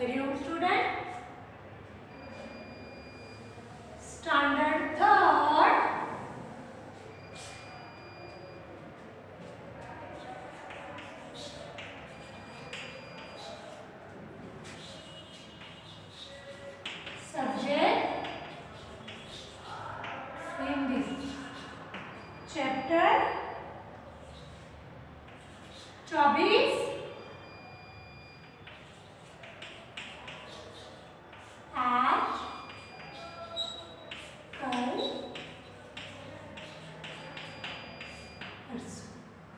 Hariom student, standard third subject Hindi, chapter 24 आज कल परसों।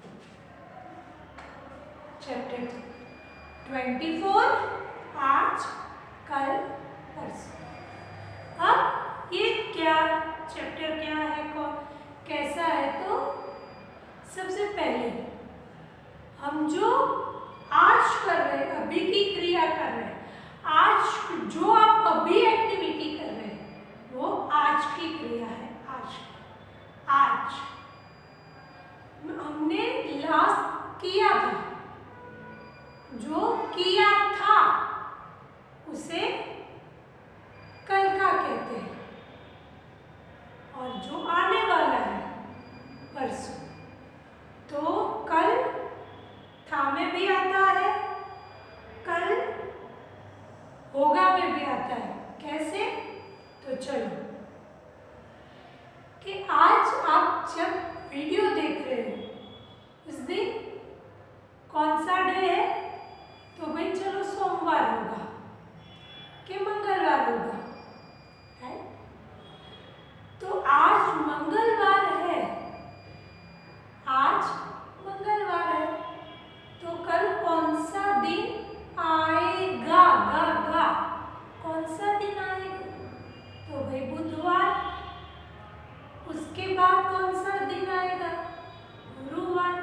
चैप्टर 24 आज कल परसों। अब ये क्या चैप्टर क्या है, कैसा है, तो सबसे पहले हम जो आज कर रहे हैं, अभी की क्रिया कर रहे हैं, आज जो आप अभी एक्टिविटी कर रहे हैं वो आज की क्रिया है। आज हमने लास्ट किया था, जो किया था उसे कल का कहते हैं, और जो आने वाला है परसों। तो कल था में भी आता है, कल होगा में भी आता है। कैसे, तो चलो कि आज आप जब वीडियो देख रहे हो इस दिन कौन सा डे है, तो भाई चलो सोमवार होगा कि मंगलवार होगा, है? तो आज मंगलवार है, आज मंगलवार है, तो कल कौन सा दिन आएगा, गा कौन सा दिन आएगा, तो भाई बुधवार। उसके बाद कौन सा दिन आएगा, गुरुवार।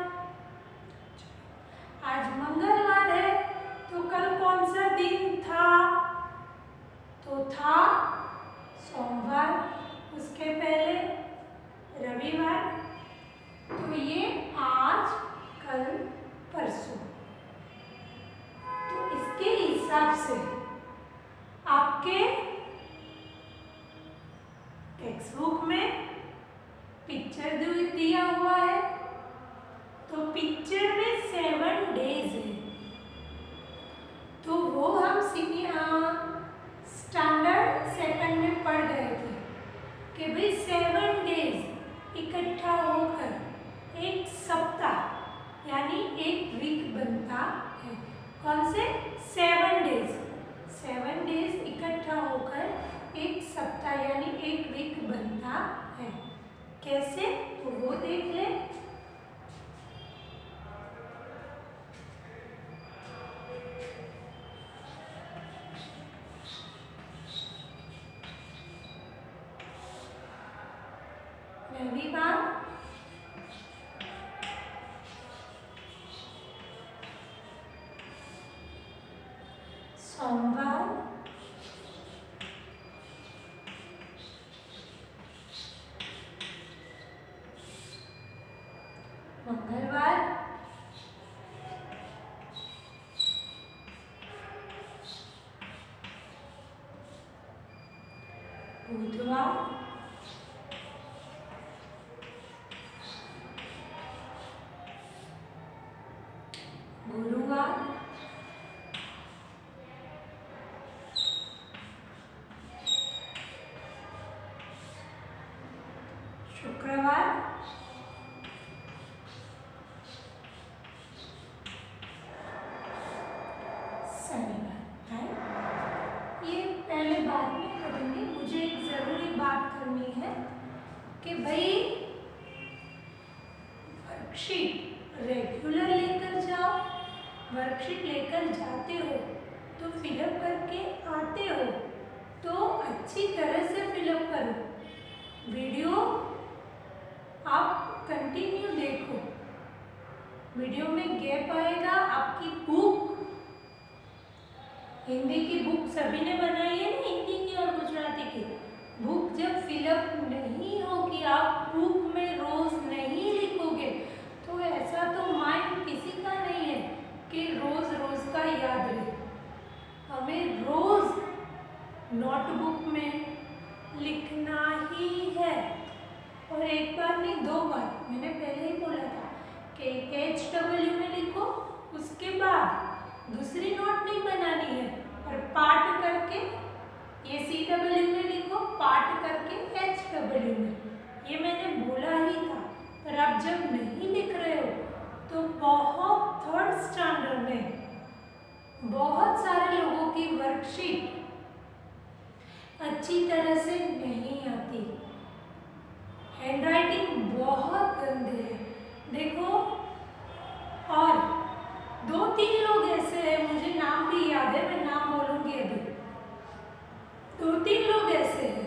आज मंगलवार है तो कल कौन सा दिन था, तो था सोमवार। उसके पहले रविवार। तो ये आज कल परसों। तो इसके हिसाब से आपके टेक्स्ट बुक में पिक्चर दिया हुआ है, तो पिक्चर में 7 डेज है, तो वो हम स्टैंडर्ड सेकंड में पढ़ गए थे कि भाई 7 डेज इकट्ठा होकर एक सप्ताह यानी एक वीक बनता है। कौन से 7 डेज इकट्ठा होकर एक सप्ताह यानी एक वीक बनता है। कैसे, तो वो देख ले। रविवार, सोमवार, मंगलवार, बुधवार, गुरुवार, शुक्रवार, शनिवार। है ये पहले बाद में करेंगे। मुझे एक जरूरी बात करनी है कि भाई वर्कशीट रेगुलर लेकर जाओ। वर्कशीट लेकर जाते हो तो फिलअप करके आते हो तो अच्छी तरह से फिलअप करो। वीडियो आप कंटिन्यू देखो, वीडियो में गैप आएगा। आपकी बुक, हिंदी की बुक सभी ने बनाई है ना, हिंदी की और गुजराती की बुक जब फिलअप नहीं होगी, आप बुक में रोज नहीं लिखोगे, तो ऐसा तो माइंड किसी का नहीं है कि रोज रोज का याद रहे। हमें स्टैंडर्ड में बहुत सारे लोगों की वर्कशीट अच्छी तरह से नहीं आती, हैंडराइटिंग बहुत गंदे है। देखो, और 2-3 लोग ऐसे हैं, मुझे नाम भी याद है, मैं नाम बोलूंगी अभी। 2-3 लोग ऐसे हैं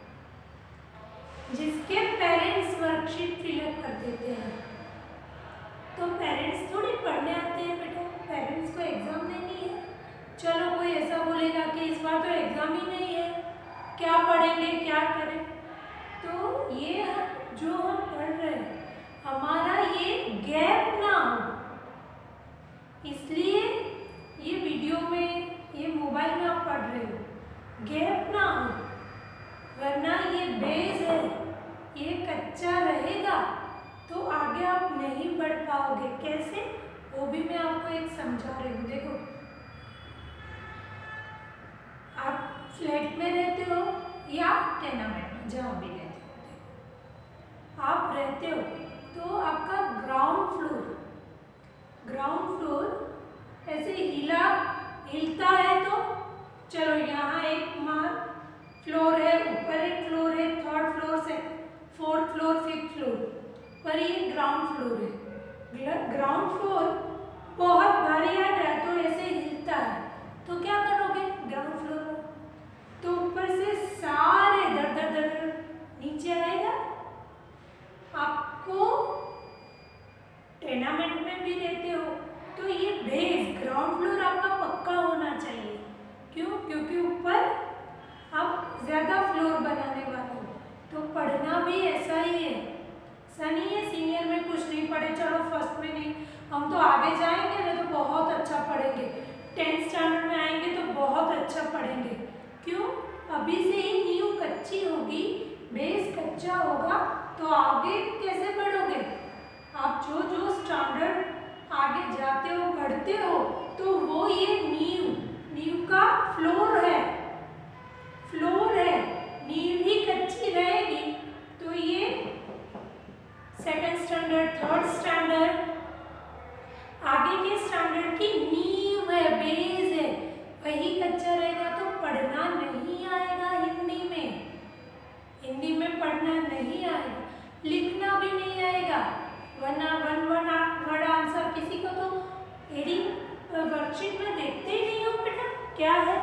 जिसके पेरेंट्स वर्कशीट फिलअप कर देते हैं। तो पेरेंट्स थोड़ी पढ़ने आते हैं बेटा, पेरेंट्स को एग्जाम देनी है। चलो कोई ऐसा बोलेगा कि इस बार तो एग्जाम ही नहीं है, क्या पढ़ेंगे, क्या करें। तो ये जो हम पढ़ रहे हैं, हमारा ये गैप ना हो, इसलिए ये वीडियो में, ये मोबाइल में आप पढ़ रहे हो, गैप ना हो, वरना ये बेस है, ये कच्चा रहेगा तो आगे आप नहीं बढ़ पाओगे। कैसे, वो भी मैं आपको एक समझा रही हूँ। देखो, आप फ्लैट में रहते हो या टेनामेंट में, जहाँ भी रहते हो, आप रहते हो तो आपका ग्राउंड फ्लोर ऐसे हिलता है। तो चलो, यहाँ एक फ्लोर है, ऊपर एक फ्लोर है, 3rd फ्लोर से 4th फ्लोर, 5th फ्लोर पर ये ग्राउंड फ्लोर है। ग्राउंड फ्लोर बहुत भारी आ जाए तो ऐसे हिलता है, तो क्या करोगे ग्राउंड फ्लोर में, तो ऊपर से सारे दर दर दर दर नीचे आएगा। आपको टेनामेंट में भी रहते हो तो ये बेस ग्राउंड फ्लोर आपका पक्का होना चाहिए। क्यों? क्योंकि ऊपर आप ज्यादा फ्लोर बनाने वाले हो। तो पढ़ना भी ऐसा ही है, ऐसा नहीं है सीनियर में कुछ नहीं पढ़े, चलो फर्स्ट में नहीं, हम तो आगे जाएंगे ना तो बहुत अच्छा पढ़ेंगे, 10th स्टैंडर्ड में आएंगे तो बहुत अच्छा पढ़ेंगे। क्यों? अभी से ही नींव कच्ची होगी, बेस कच्चा होगा, तो आगे कैसे बढ़ोगे आप? जो स्टैंडर्ड आगे जाते हो, बढ़ते हो, तो वो ये नींव का फ्लोर है, नींव ही कच्ची रहेगी तो ये 2nd स्टैंडर्ड, 3rd स्टैंडर्ड, आगे के स्टैंडर्ड की नींव है, बेस है, वही कच्चा रहेगा तो पढ़ना नहीं आएगा। हिंदी में पढ़ना नहीं आएगा, लिखना भी नहीं आएगा, वरना वन वर्ड आंसर किसी को तो एडिंग वर्कशीट में देखते ही नहीं हो बेटा, क्या है?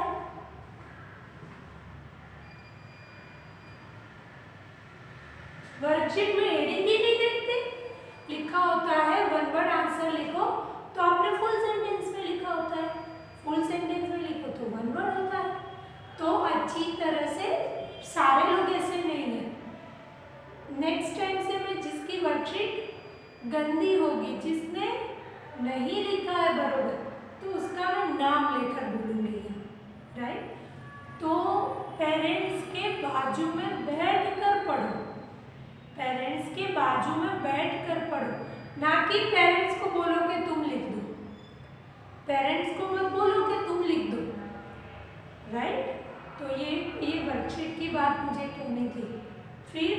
वर्कशीट में एडिंग ही नहीं देखते, लिखा होता है 1 वर्ड आंसर लिखो, तो आपने फुल सेंटेंस में लिखा होता है, फुल सेंटेंस में लिखो तो 1 वर्ड होता है। तो अच्छी तरह से सारे लोग ऐसे नहीं है। नेक्स्ट टाइम से मैं जिसकी वर्कशीट गंदी होगी, जिसने नहीं लिखा है बरोबर, तो उसका मैं नाम लेकर बोलूंगी, राइट? तो पेरेंट्स के बाजू में बैठकर पढ़ो, पेरेंट्स के बाजू में बैठकर पढ़ो, ना कि पेरेंट्स को बोलो कि तुम लिख दो, पेरेंट्स को मत बोलो कि तुम लिख दो, राइट? तो ये वर्कशीट की बात मुझे कहनी थी। फिर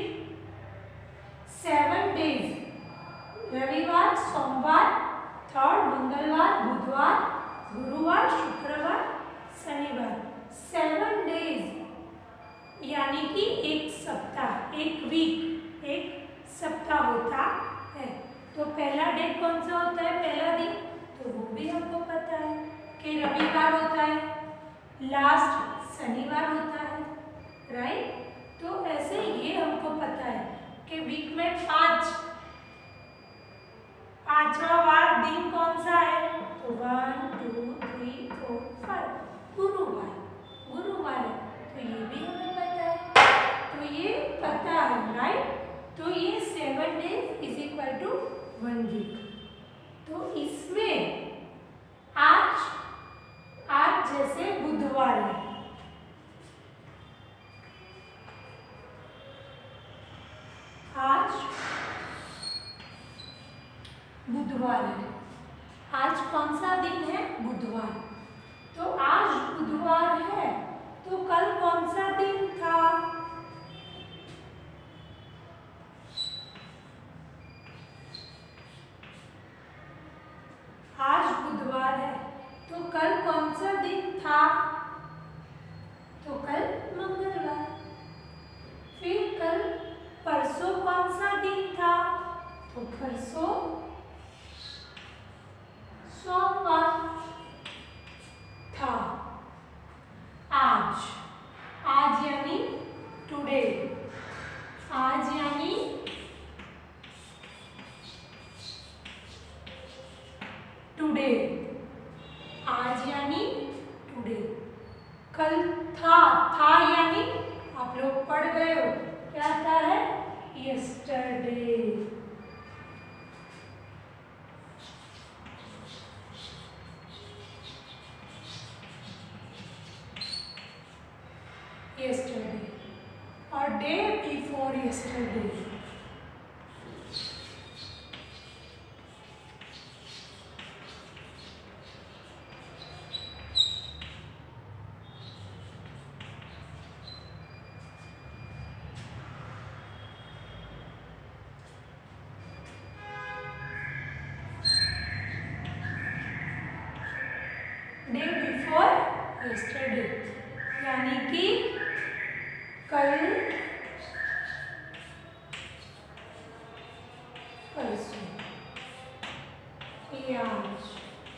7 डेज, रविवार, सोमवार, 3rd मंगलवार, बुधवार, गुरुवार, शुक्रवार, शनिवार, 7 डेज यानी कि एक सप्ताह, एक वीक, एक सप्ताह होता है। तो पहला डे कौन सा होता है? पहला दिन तो वो भी हमको पता है कि रविवार होता है, लास्ट शनिवार होता है, राइट? तो ऐसे ये हमको पता है कि वीक में 5वां वार दिन कौन सा है? तो 1 2 3 4 5 गुरुवार है, तो ये भी हमें पता है, तो ये पता है, राइट? तो ये 7 days is equal to 1 week. तो इसमें आज जैसे बुधवार है, आज बुधवार है, आज कौन सा दिन है? बुधवार। तो आज बुधवार है, तो कल कौन सा दिन था? आज कल कौन सा दिन था? तो कल मंगलवार। फिर कल परसों कौन सा दिन था? तो परसों सोमवार था। आज यानी टुडे। आज यानी टुडे। आज यानी टुडे। कल था यानी आप लोग पढ़ गए हो, क्या था है? Yesterday. yesterday or day before yesterday. Day before yesterday यानी कि कल परसों। ये आज।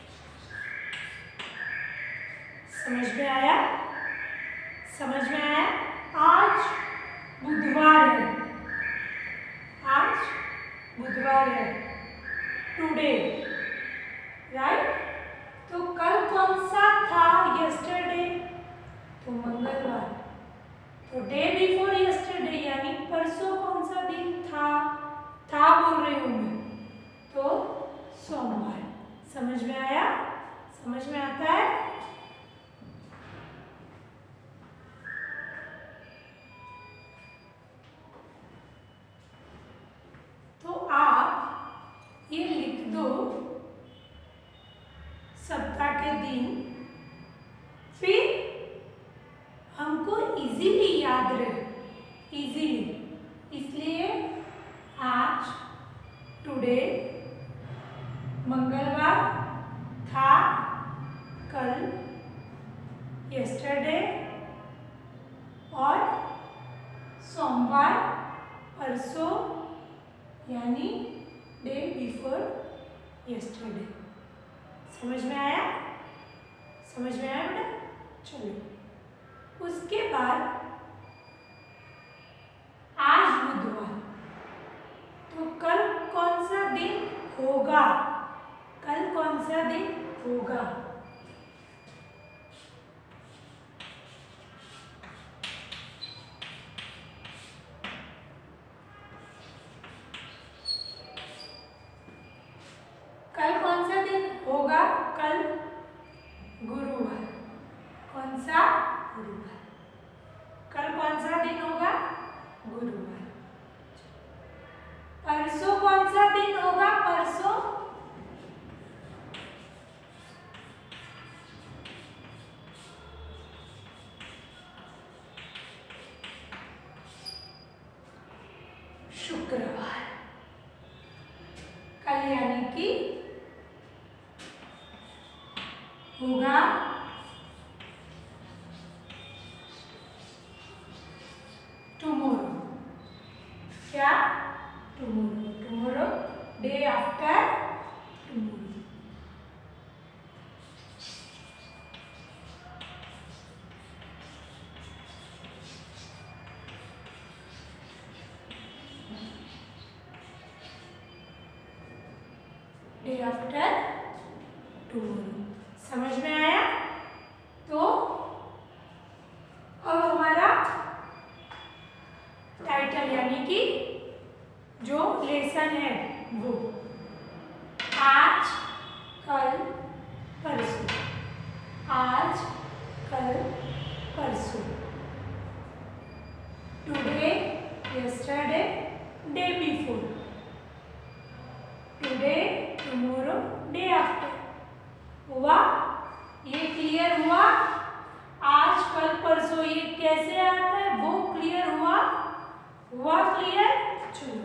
समझ में आया? समझ में आया? आज बुधवार है। आज बुधवार है। Today, right? तो कल कौन सा था? यस्टरडे। तो मंगलवार। तो डे बिफोर यस्टरडे यानी परसों कौन सा दिन था? बोल रही हूँ मैं, तो सोमवार। समझ में आया? समझ में आता है? तो आप ये लिख दो सप्ताह के दिन, फिर हमको इजीली याद रहे, इजीली। इसलिए आज टुडे मंगलवार था, कल यस्टरडे और सोमवार परसों यानी डे बिफोर यस्टरडे। समझ में आया? समझ में आया बेटा? चलो, उसके बाद आज बुधवार, तो कल कौन सा दिन होगा? कल कौन सा दिन होगा? कल कौन सा दिन होगा? कल गुरुवार। कौन सा? गुरुवार। कल कौन सा दिन होगा? गुरुवार। परसों कौन सा दिन होगा? परसों शुक्रवार। कल यानी कि होगा टुमारो। क्या? Tomorrow. Tomorrow, day after tomorrow. Day after tomorrow. समझ में आया? तो अब हमारा टाइटल यानी कि जो लेसन है वो आज कल परसों। आज कल परसों। Today, yesterday, day before. Today, tomorrow, day after. हुआ? ये क्लियर हुआ? आज कल परसों ये कैसे आता है वो क्लियर हुआ? हुआ क्लियर? चलो,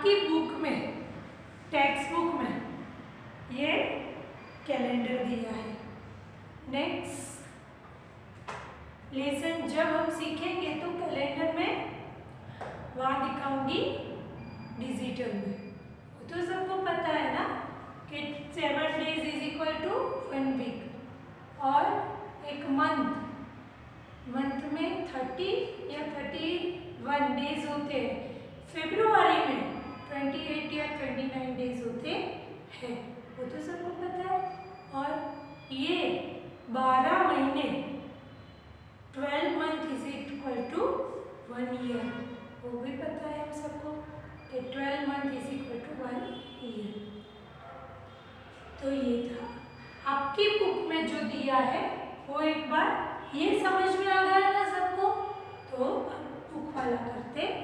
आपकी बुक में, टेक्स्ट बुक में ये कैलेंडर दिया है। नेक्स्ट लेसन जब हम सीखेंगे तो कैलेंडर में वहाँ दिखाऊंगी डिजिटल में। तो सबको पता है ना कि 7 days is equal to 1 week, और एक मंथ में 30 या 31 डेज होते हैं। फरवरी में 28 या 29 डेज होते हैं, वो तो सबको पता है। और ये 12 महीने 12 month is equal to 1 year, वो भी पता है हम सबको कि 12 month is equal to 1 year. तो ये था आपकी बुक में जो दिया है, वो एक बार ये समझ में आ गया ना सबको, तो अब बुक वाला करते हैं।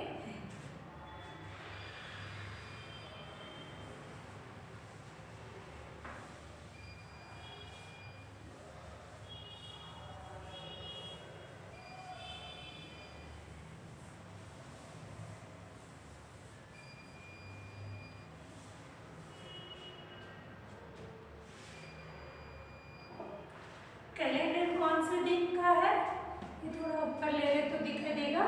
कैलेंडर कौन से दिन का है, ये थोड़ा ऊपर ले ले तो दिखाई देगा।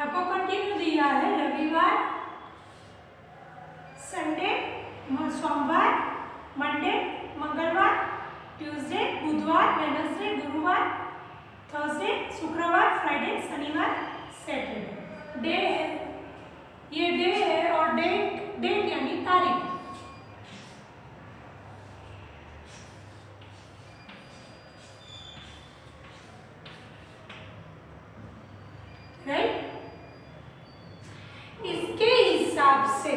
आपको कंटिन्यू दिया है रविवार, संडे, सोमवार, मंडे, मंगलवार, ट्यूसडे, बुधवार, वेडनेसडे, गुरुवार, थर्सडे, शुक्रवार, फ्राइडे, शनिवार, सैटरडे। डे है, ये डे है और डेट यानी तारीख। राइट, इसके हिसाब से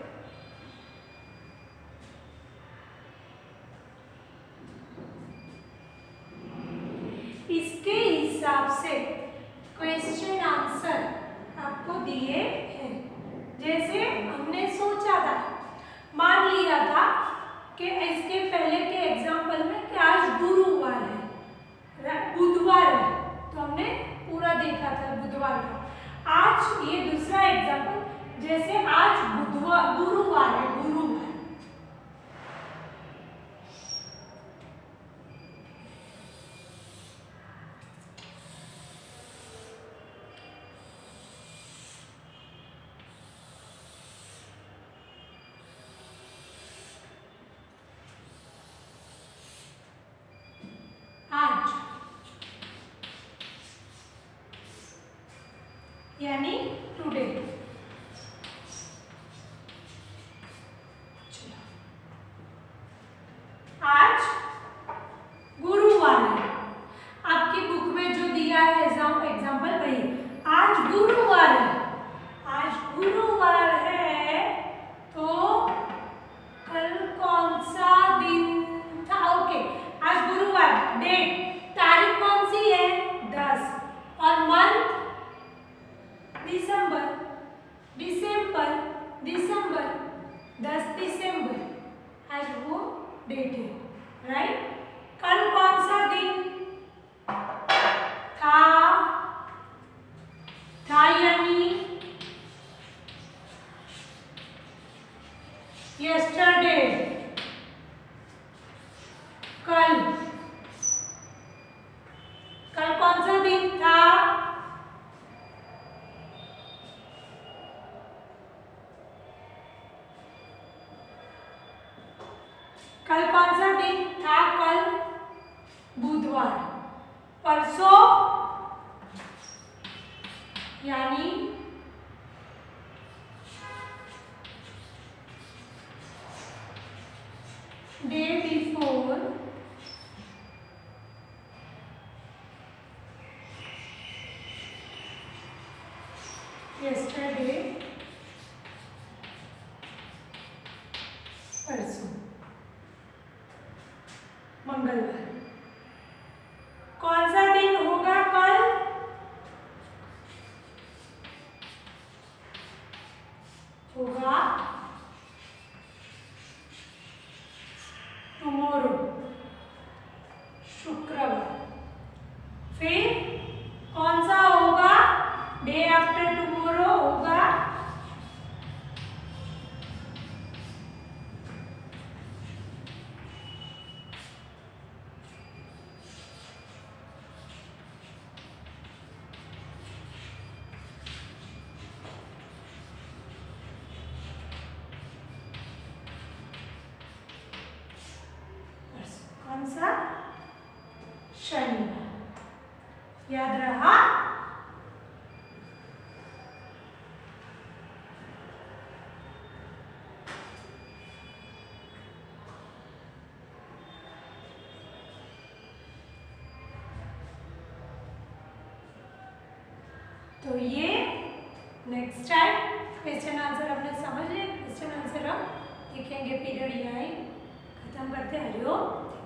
क्वेश्चन आंसर आपको दिए हैं। जैसे हमने सोचा था, मान लिया था कि इसके पहले के एग्जाम्पल में कि आज गुरुवार है, बुधवार है, तो हमने पूरा देखा था बुधवार का। आज ये दूसरा एग्जाम्पल, जैसे आज गुरुवार है, गुरुवार। आज यानी टुडे। आज गुरुवार है, आपकी बुक में जो दिया है एग्जाम्पल वही, आज गुरुवार है। आज गुरुवार है तो कल कौन सा दिन था? ओके, आज गुरुवार, डेट, तारीख कौन सी है? 10, और मंथ दिसंबर, 10 दिसंबर आज वो डेट है। राइट, कल कौन सा दिन था यानी यस्टरडे, कल कौन सा दिन था? कल कौन सा दिन था? कल बुधवार। परसों यानी डे बिफोर, yesterday, परसों, मंगलवार। कौन सा दिन होगा कल? होगा टुमारो, शुक्रवार। फिर कौन सा होगा? डे आफ्टर टुमारो होगा कौन सा? शनिवार। याद रहा? तो ये नेक्स्ट टाइम क्वेश्चन आंसर आपने समझ लिया। क्वेश्चन आंसर हम लिखेंगे, पीरियड यहीं खत्म करते हैं। हरिओम।